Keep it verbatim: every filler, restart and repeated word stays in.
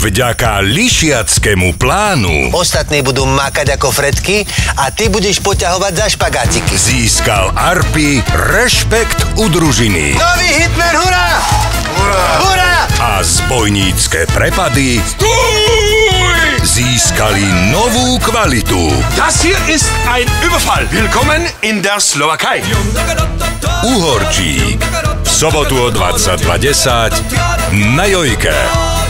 Vďaka lišiackému plánu ostatní budú makať ako fretky a ty budeš poťahovať za špagátiky. získal Arpi rešpekt u družiny. Nový hitman, hurá! Hurá! Hurá! A zbojnícke prepady získali novú kvalitu. Das hier ist ein Überfall. Willkommen in der Slowakei. Uhorčík. V sobotu o dvadsaťdva desať na Jojke.